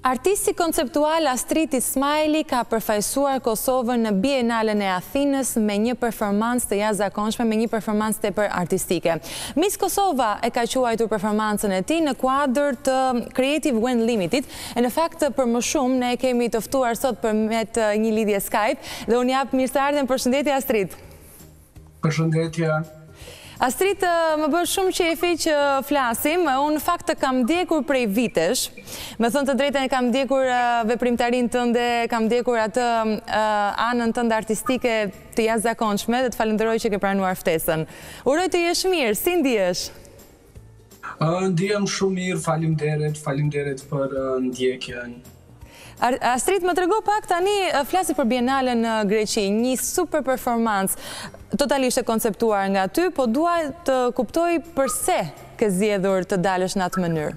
Artisti konceptual Astrid Ismaili ka përfaqësuar Kosovën në Bienalen e Athinës me një performancë të jashtëzakonshme, me një performancë tepër artistike. Miss Kosova e ka quajtur performancën e tij në kuadër të Creative When Limited, e në fakt për më shumë ne kemi të ftuar sot përmet një lidhje Skype dhe unë jap mirëseardhjen. Përshëndetje Astrid. Përshëndetje. Astrid, më bërë shumë qefi që flasim, unë në fakt të kam ndjekur prej vitesh, me thënë të drejtën e kam ndjekur veprimtarin tënde, kam ndjekur atë anën tënde artistike të jashtëzakonshme dhe të falenderoj që ke pranuar ftesën. Uroj të jesh mirë, si ndihesh? Ndihem shumë mirë, faleminderit për ndjekjen. Astrid, më trego pak tani, flasi për Bienalen në Greqi, një super performancë, totalisht e konceptuar nga ty, po dua të kuptoj përse ke zgjedhur të dalësh në atë mënyrë.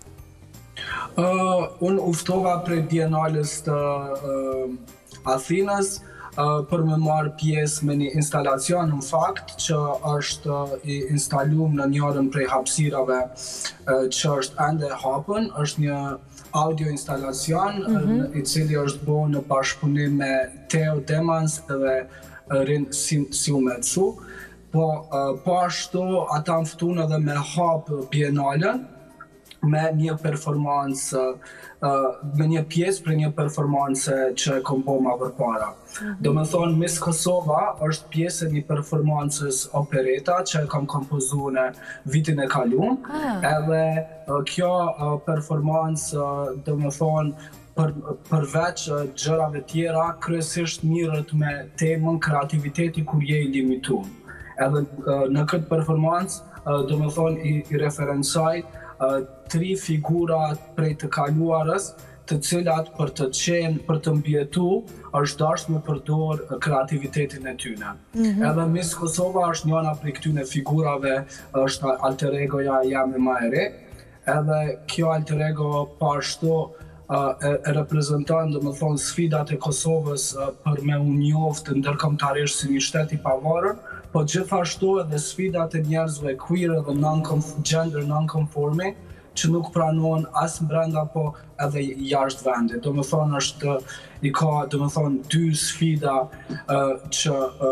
Unë uftova prej Bienales të Athinës për me marrë pjesë me një instalacion në fakt që është i instaluar në njërën prej hapësirave që është ende hapën, është një audio instalacion i cili është bërë në bashkëpunim me Teo Demans dhe Rin Siumetsu. Po ashtu ata më ftun edhe me hapë Bienalen me një performancë, me një pjesë për një performancë që kom po ma përpara. Do me thonë, Miss Kosova është pjesë e një performancës opereta që kam kompozu në vitin e kalum, edhe kjo performancë, do me thonë, përveç gjërave tjera, kryesisht mirët me temën kreativiteti kur je i limituar. Edhe në këtë performancë, do me thonë, i referencaj 3 figura prej të kaluarës, të cilat për të qenë, për të mbjetu, është dashur me përdor kreativitetin e tyne. Edhe Miss Kosova është njëna prej këtyne figurave, është alter egoja jam e ma e re, edhe kjo alter ego pa ashtu e reprezenton, do me thonë, sfidat e Kosovës për me u njoftë ndërkombëtarisht si një shtet i pavarur, po gjithashtu edhe sfidat e njerëzve queer dhe gender non-conforming, që nuk pranohen as brenda, po edhe jashtë vendit. Do me thonë është, i ka, do me thonë, 2 sfida që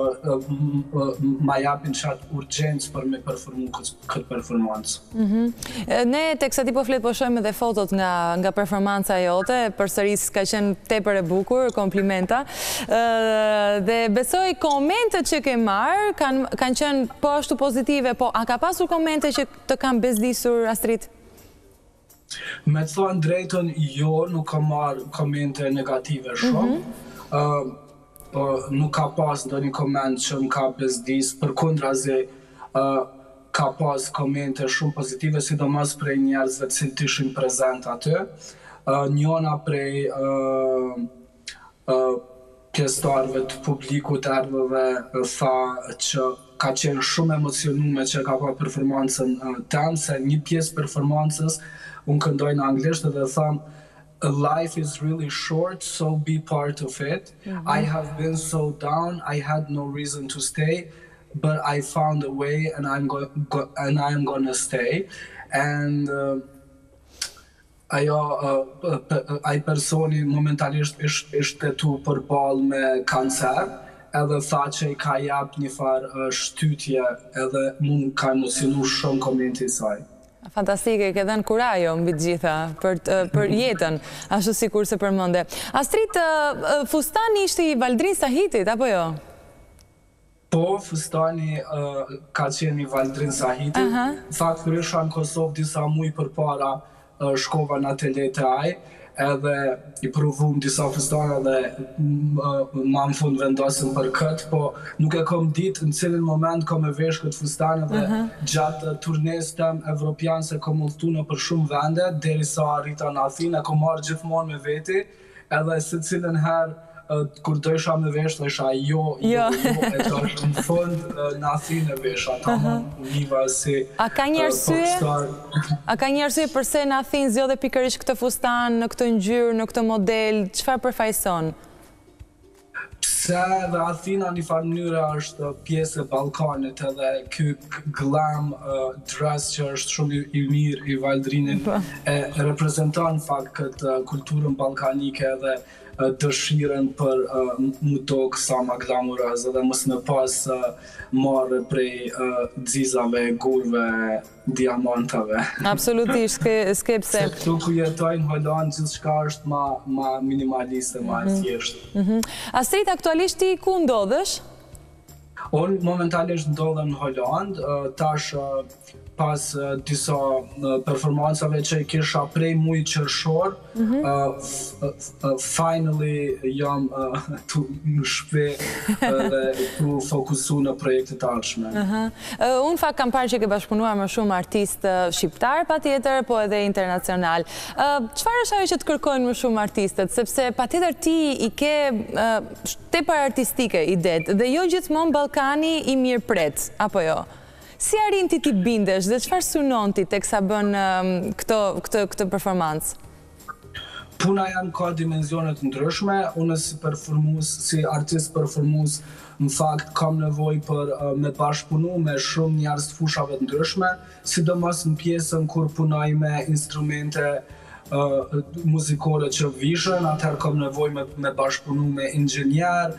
ma japin qatë urgjencë për me performu këtë performancë. Ne, teksa ti po flet, po shojmë edhe fotot nga performanca jote, përsëris ka qenë tepër e bukur, komplimenta, dhe besoj komente që ke marrë kanë qenë po ashtu pozitive, po a ka pasur komente që të kanë bezdisur, Astrid? Me të thonë drejtën, jo, nuk ka marrë komente negative shumë. Nuk ka pas ndonjë koment që më ka bezdis, përkundrazi ka pas komente shumë pozitive, sidomos prej njerëzve të cilët ishin prezent aty. Njëna prej pjesëtarëve të publikut erdhëve tha që ka qenë shumë emocionume që ka pa performancën tem, se një pjesë performancës unë këndoj në anglisht dhe tham, life is really short, so be part of it. I have been so down, I had no reason to stay, but I found a way and I'm gonna stay. And ai personi momentalisht ishte tu përballë me kancer, edhe tha që i ka jap një farë shtytje, edhe mund ka emocionu shumë komenti i saj. Fantastike, ke dhënë kurajo mbi të gjitha për jetën, ashtu sikur se përmende. Astrid, fustani ishte i Valdrin Sahitit, apo jo? Po, fustani ka qenë i Valdrin Sahitit. Fakturisht në Kosovë disa muaj përpara shkova në atelier të ai, edhe i provum disa fustane dhe ma në fund vendosim për këtë, po nuk e kom ditë në cilin moment kom e vesh këtë fustane dhe gjatë turnes tem evropian se kom udhëtu në për shumë vende, derisa arrita në Athinë, e kom marrë gjithmonë me veti, edhe se cilin herë kur do isha me vesh, do isha jo, e të është në fund në Athinë e vesha, ta më univa si popstar. A ka një arsye përse në Athinë zgjodhe pikërisht këtë fustan, në këtë ngjyrë, në këtë model, çfarë përfaqëson? Se dhe Athina një farë mënyre është pjesë e Ballkanit edhe ky glam dress që është shumë i mirë i Valdrinit e reprezenton në fakt këtë kulturën ballkanike edhe dëshirën për më tokë sa ma glamurëz edhe mos me pas marrë prej dzizave, gurve, diamantave. Absolutisht, s'ke pse. Se këtu ku jetojnë Holland, gjithçka është ma minimaliste, ma e thjeshtë. Astrid, aktualisht ti ku ndodhesh? Unë momentalisht ndodhem në Holland, tash pas disa performancave që i kisha prej mujt qershor, finally jam në shtëpi dhe tu fokusu në projekte të ardhshme. Unë fakt kam parë që ke bashkëpunuar me shumë artistë shqiptar patjetër, po edhe internacional. Çfarë është ajo që të kërkojnë më shumë artistët? Sepse patjetër ti i ke tepër artistike idet dhe jo gjithmonë Ballkani i mirëpret, apo jo? Si arrin ti bindesh dhe çfarë synon ti teksa bën këtë performancë? Puna jam ka dimensione të ndryshme, unë si artist performues në fakt kam nevojë për me bashkëpunu me shumë njerëz të fushave të ndryshme, sidomos në pjesën kur punoj me instrumente muzikore që vishën, atëherë kam nevojë me bashkëpunu me inxhinier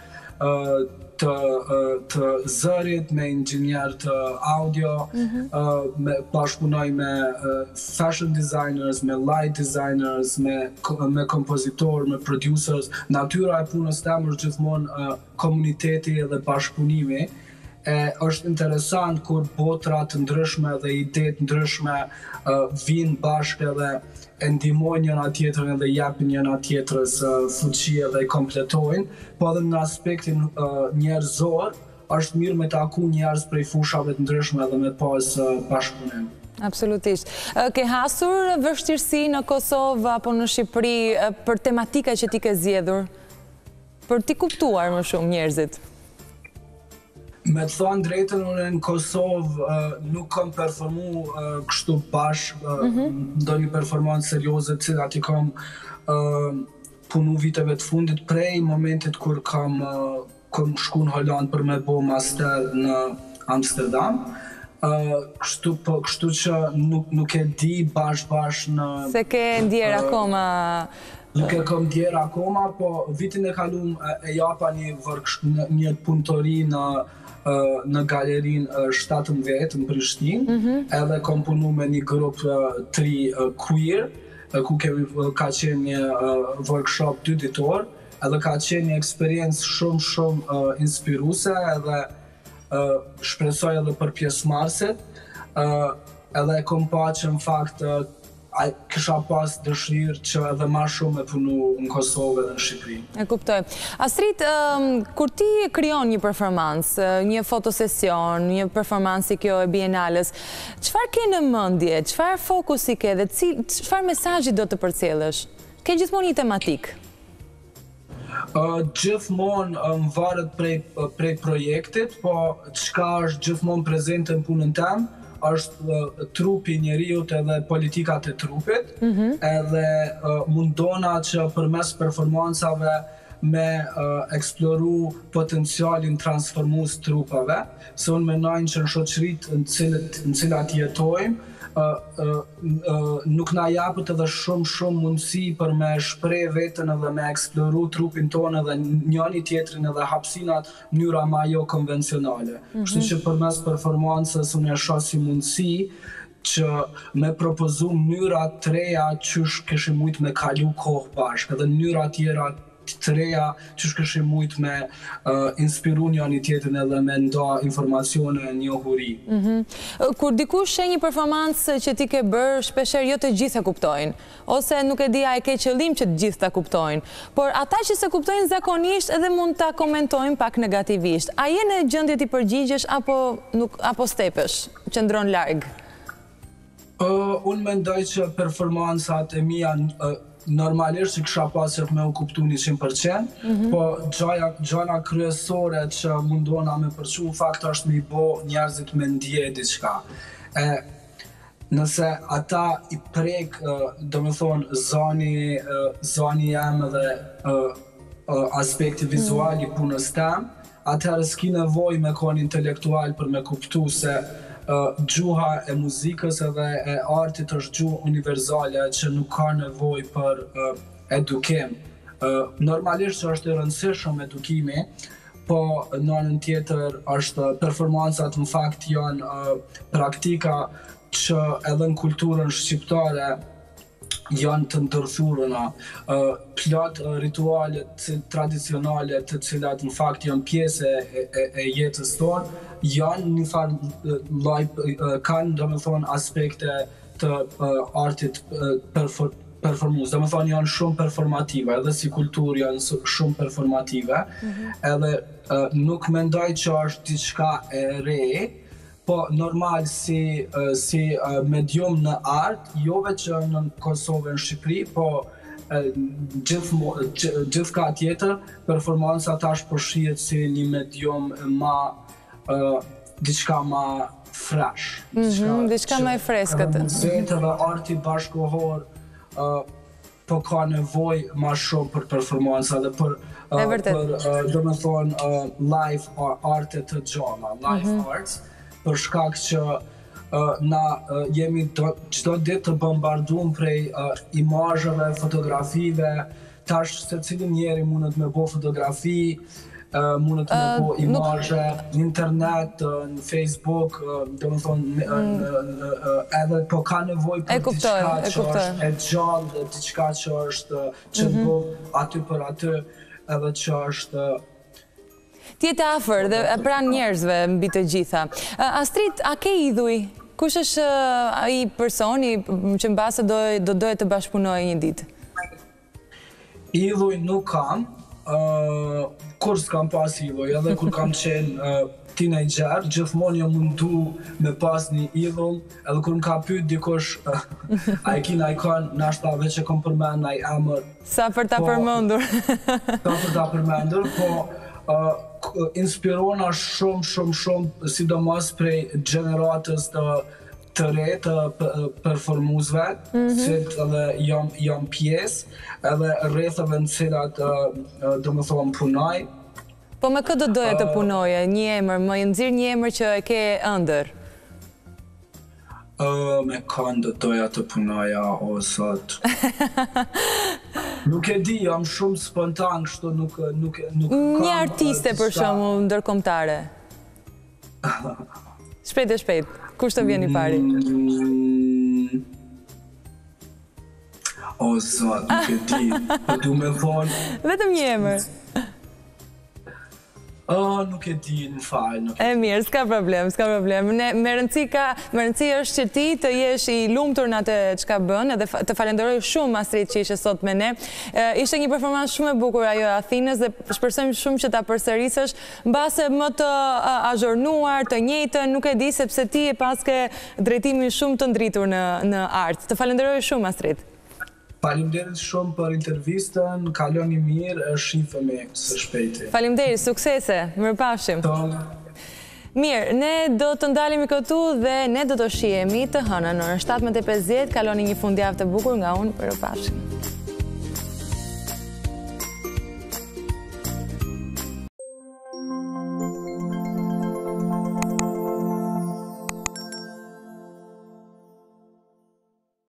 të zërit, me inxhinier të audio, bashkëpunoj me fashion designers, me light designers, me kompozitor, me producers. Natyra e punës tem është gjithmonë komuniteti dhe bashkëpunimi. Është interesant kur botra të ndryshme dhe ide të ndryshme vinë bashkë edhe e ndihmojnë njëra tjetrën dhe japin njëra tjetrës fuqi dhe i kompletojnë, po edhe në aspektin njerëzor është mirë me taku njerëz prej fushave të ndryshme dhe me pas bashkëpunim. Absolutisht. Ke hasur vështirësi në Kosovë apo në Shqipëri për tematika që ti ke zgjedhur? Për ti kuptuar më shumë njerëzit? Me të thonë drejtën, unë në Kosovë nuk kam performu kështu bashkë, do një performancë serioze, cilat i kam punu viteve të fundit prej momentit kur kam shku në Holland për me bo master në Amsterdam. Kështu që nuk e di bashkë në... Se ke ndjerë akoma... Nuk e kam ndjerë akoma, po vitin e kalum e japa një punëtori në galerin 17 në Prishtinë, edhe kam punu me një grup 3 queer, ku ka qenë një workshop 2 ditor, edhe ka qenë një eksperiencë shumë inspiruese, edhe shpresoj edhe për pjesëmarrësit, edhe kam pa që në fakt kisha pas dëshirë që edhe ma shumë me punu në Kosovë dhe në Shqipëri. E kuptoj. Astrid, kur ti krijon një performancë, një fotosesion, një performancë si kjo e Bienales, çfarë ke në mendje, çfarë fokusi ke dhe çfarë mesazhi do të përcjellësh? Ke gjithmonë një tematikë? Gjithmonë më varet prej projektit, po çka është gjithmonë prezente në punën tem, është trupi njeriut edhe politikat e trupit, edhe mundona që përmes performancave me eksploru potencialin transformues trupave, se unë menojnë që në shoqërit në cilat jetojmë, nuk na japët edhe shumë mundësi për me shpreh veten edhe me eksploru trupin tonë edhe njëri tjetrin edhe hapësinat mënyra ma jo konvencionale. Kështu që përmes performancës unë e shoh si mundësi që me propozu mënyra të reja qysh kishim mujt me kalu kohë bashkë, edhe mënyra tjera të reja qysh kishim mujt me inspiru njëri tjetrin edhe me nda informacione njohuri. Kur dikush sheh një performancë që ti ke bërë, shpeshherë jo të gjithë e kuptojnë, ose nuk e di a e ke qëllim që të gjithë ta kuptojnë, por ata që se kuptojnë zakonisht edhe mund ta komentojnë pak negativisht. A je në gjendje ti përgjigjesh apo stepesh, qëndron larg? Unë mendoj që performancat e mia normalisht që kisha pasur me u kuptu 100%, po gjana kryesore që mundona me përçu fakt është me i bo njerëzit me ndje diçka. Nëse ata i prek, do me thonë, zoni jam dhe aspekti vizual i punës tem, atëherë s'ki nevojë me qenë intelektual për me kuptu se gjuha e muzikës edhe e artit është gjuhë universale që nuk ka nevojë për edukim. Normalisht që është e rëndësishëm edukimi, po në anën tjetër është performancat në fakt janë praktika që edhe në kulturën shqiptare janë të ndërthurëna, plot ritualet tradicionale të cilat në fakt janë pjesë e jetës tonë, janë një farë kanë domethënë aspekte të artit performues, domethënë janë shumë performative, edhe si kulturë janë shumë performative, edhe nuk mendoj që është diçka e re, po normal si medium në art, jo vetë në Kosovë në Shqipëri, po gjithka tjetër, performanca tash po shihet si një medium diçka ma fresh. Diçka ma e freskët. Muzeet edhe arti bashkohor po ka nevojë ma shumë për performanca dhe për domethënë live artet të gjalla, live arts, për shkak që na jemi çdo ditë të bombarduar prej imazheve, fotografive, tash secili njeri mundet me bëj fotografi, mundet me bëj imazhe në internet, në Facebook, domethënë edhe po ka nevojë për diçka që është e gjallë, dhe diçka që është që bëhet aty për aty, edhe që është tjetë afër dhe pranë njerëzve mbi të gjitha. Astrid, a ke idhuj? Kush është ai personi që mbase do doje të bashkëpunojë një ditë? Idhuj nuk kam, kur s'kam pas idhuj, edhe kur kam qenë teenager, gjithmonë jam mundu me pas një idhull, edhe kur m'ka pyet dikush a e kina ikon, nashta veç e kom përmend ai emër. Sa për ta përmendur. Sa për ta përmendur, po inspirona shumë, sidomos prej gjeneratës të re të performuesve, që edhe jam pjesë, edhe rrethave në cilat domethënë punoj. Po me këtë do doje të punoje, një emër, më nxirr një emër që e ke ëndër. Me kanë do doja të punoja o sot. Nuk e di, jam shumë spontan, kështu nuk një artiste për shembull ndërkombëtare. Shpejt, kush të vjen i pari? O zot, nuk e di, po du me thonë. Vetëm një emër. Nuk e di, në fal. E mirë, s'ka problem. Me rëndësi është që ti të jesh i lumtur në atë çka bën, edhe të falenderoj shumë Astrid që ishe sot me ne. Ishte një performancë shumë e bukur ajo e Athinës dhe shpresojmë shumë që ta përsërisësh mbase më të azhurnuar, të njëjtën, nuk e di sepse ti e paske drejtimin shumë të ndritur në art. Të falenderoj shumë Astrid. Faleminderit shumë për intervistën, kaloni mirë, shifemi së shpejti. Faleminderit, suksese, mirëpafshim. Mirë, ne do të ndalemi këtu dhe ne do të shihemi të hënën në orën 17:50, kaloni një fundjavë të bukur nga unë, mirëpafshim.